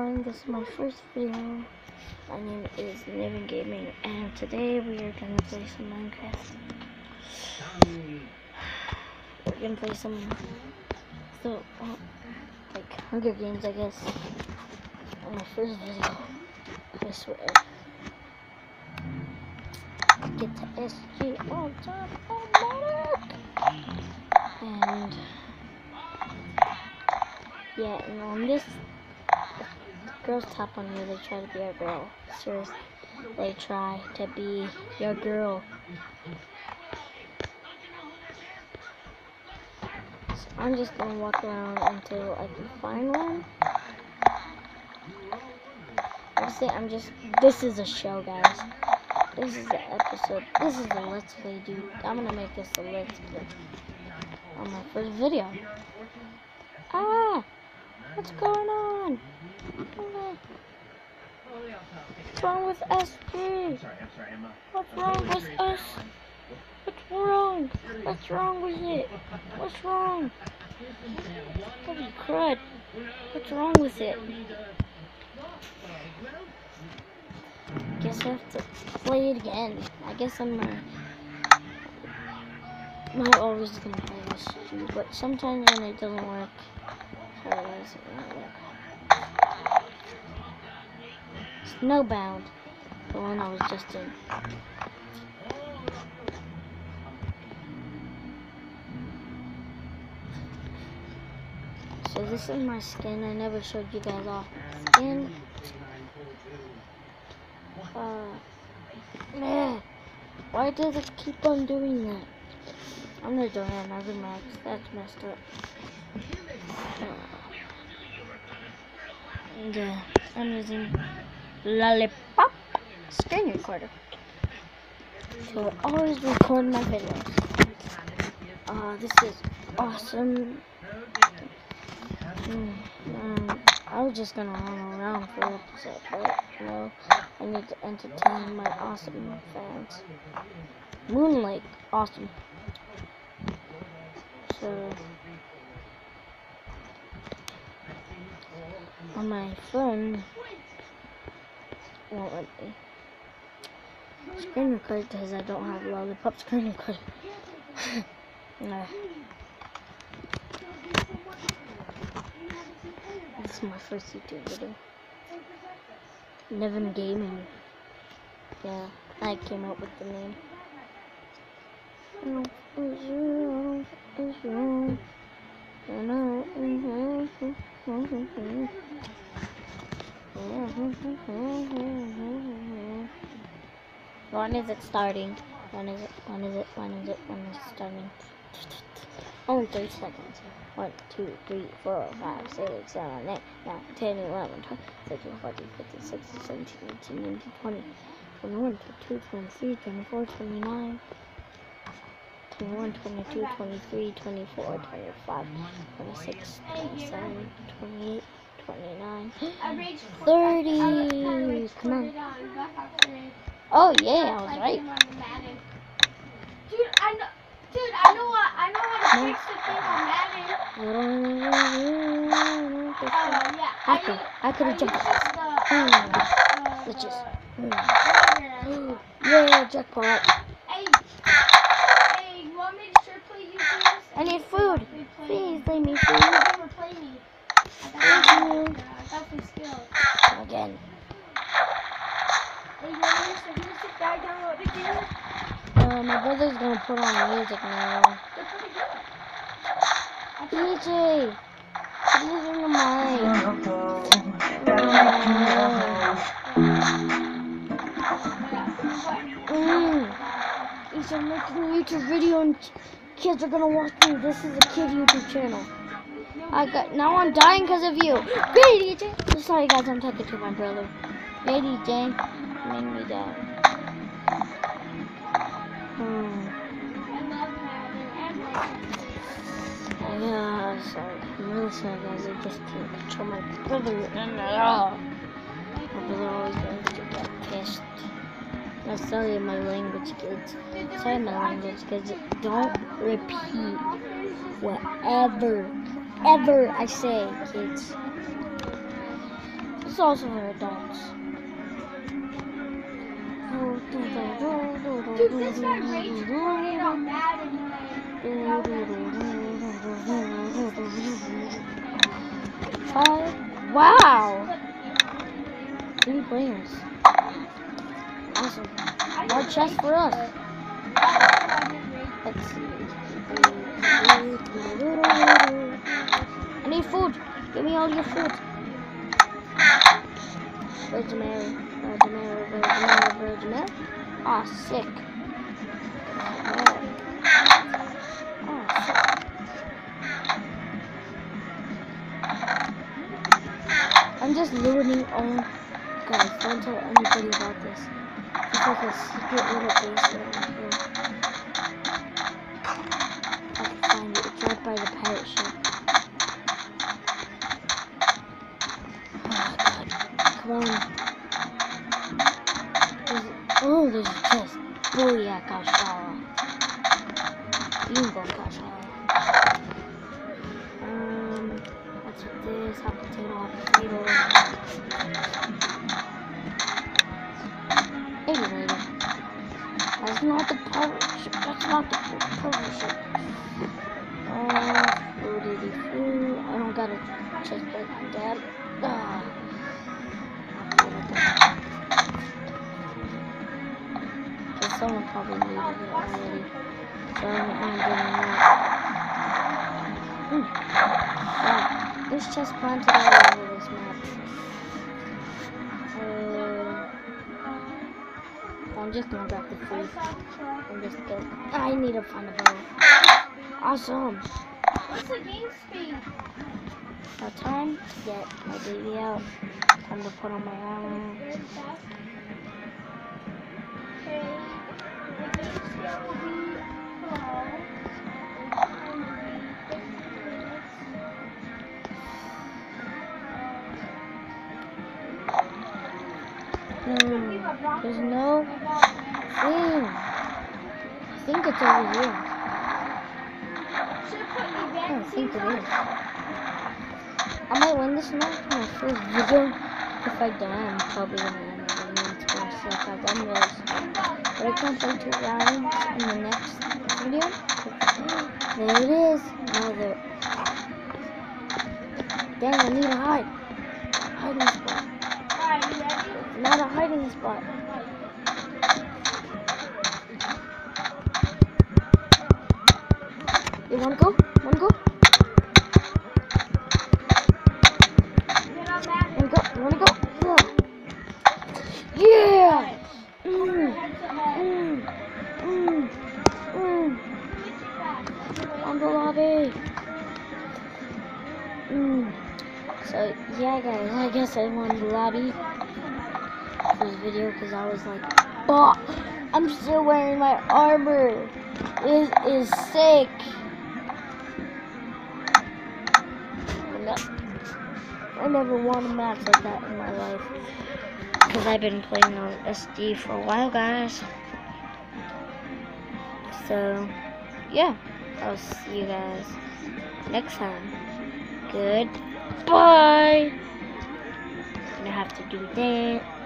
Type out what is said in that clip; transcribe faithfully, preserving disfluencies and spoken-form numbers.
everyone, this is my first video. My name is Living Gaming, and today we are gonna play some Minecraft. We're gonna play some, so uh, like Hunger Games, I guess. On my first video, I swear. Get to S G on top of Monarch, and yeah, and on this. Girls tap on you, they try to be a girl. Seriously, they try to be your girl. So I'm just gonna walk around until I can find one. Honestly, I'm just, this is a show, guys. This is the episode. This is the Let's Play, dude. I'm gonna make this a Let's Play on my first video. Ah! What's going on? What's wrong with S G? What's wrong with us? What's wrong? What's wrong with it? What's wrong? Holy crud. What's wrong with it? Guess I have to play it again. I guess I'm uh, not always gonna play this too, but sometimes when it doesn't work, how does it not work? Snowbound, the one I was just in. So this is my skin. I never showed you guys off my skin. Uh, man, why does it keep on doing that? I'm gonna do another max. That's messed up. Uh, and uh, I'm using Lollipop screen recorder. So I always record my videos. Uh, this is awesome. Mm, um, I was just gonna run around for the episode, but you know, I need to entertain my awesome fans. Moonlight, awesome. So, on my phone, won't let me screen record because I don't have Lollipop screen record. No. This is my first YouTube video. Living Gaming. Yeah, I came up with the name. When is it starting? When is it? When is it? When is it? When is it starting? Only thirty seconds. one, two, three, four, five, six, seven, eight, nine, ten, eleven, twelve, thirteen, fourteen, fifteen, sixteen, seventeen, eighteen, nineteen, twenty, twenty-one, twenty-two, twenty-three, twenty-four, twenty-nine, twenty-one, twenty-two, twenty-three, twenty-four, twenty-five, twenty-six, twenty-seven, twenty-eight, twenty-nine, thirty. Come on. Oh yeah, I was right. Dude, I know. Dude, I know what. I know how to fix the thing on Madden. Oh yeah. I could. I could have jumped. Glitches. Yeah, jackpot. Hey, hey, you want me to sure play you this? I need food. Please, leave me food. You never play me. I got some skill. Again. Hey, you want me to sure this guy download again? Uh, my brother's gonna put on music now. D J, I'm using the mic. Mm. He's making a YouTube video and kids are gonna watch me. This is a kid YouTube channel. I got now I'm dying because of you. Great D J. I'm sorry guys, I'm talking to my brother. Great D J, made me die. Hmm. Yeah, sorry. I'm really sorry, guys. I just can't control my brother at all. My brother always going to get pissed. I'm sorry, my language, kids. Sorry, my language, kids. Don't repeat whatever, ever I say, kids. is also for adults. Dude, this guy Rage played on Madden Five. Wow! Three players. Awesome. More chest for us. Let's see. I need food. Give me all your food. Virgin Mary. Virgin Mary. Virgin Mary. Virgin Mary. Ah, sick. Oh, sick. I'm just looting all. Guys, don't tell anybody about this. It's like a secret little base around here. I can find it. It's right by the pirate ship. Oh god. Come on. There's, oh, there's a chest. Booyah, Kashara. Bingo, Kashara. Um, what's with this? Hot potato, hot potato. Anyway, that's not the pirate ship. That's not the pirate ship. Uh, food, food. I don't got a chest like that. Ah. Because someone probably needed it already. So I don't mind getting that. Hmm. Wow. This chest planted all over this map. Uh, I'm just gonna grab the food. I'm just gonna. I need to find a bow. Awesome. What's the game speed? Now time to get my baby out. Time to put on my armor. Okay. The game speed will be slow. No, there's no thing. I think it's over here. I don't think it is. I might win this match in my first video. If I don't, I'm probably gonna end the video. It's gonna suck out. I'm really sorry. But I can play two rounds in the next video. There it is. Another. Dang, I need to hide. Hiding spot. Alright, you ready? Not a hiding spot. You wanna go? Wanna go? Get on that. Wanna go? You wanna go? Yeah! Mm, mm, mm, mm. On the lobby. Mm. So yeah, guys, I guess I won the lobby for this video because I was like, oh, I'm still wearing my armor. This is sick. I never won a match like that in my life because I've been playing on S D for a while, guys. So yeah, I'll see you guys next time. Goodbye. I'm gonna have to do that.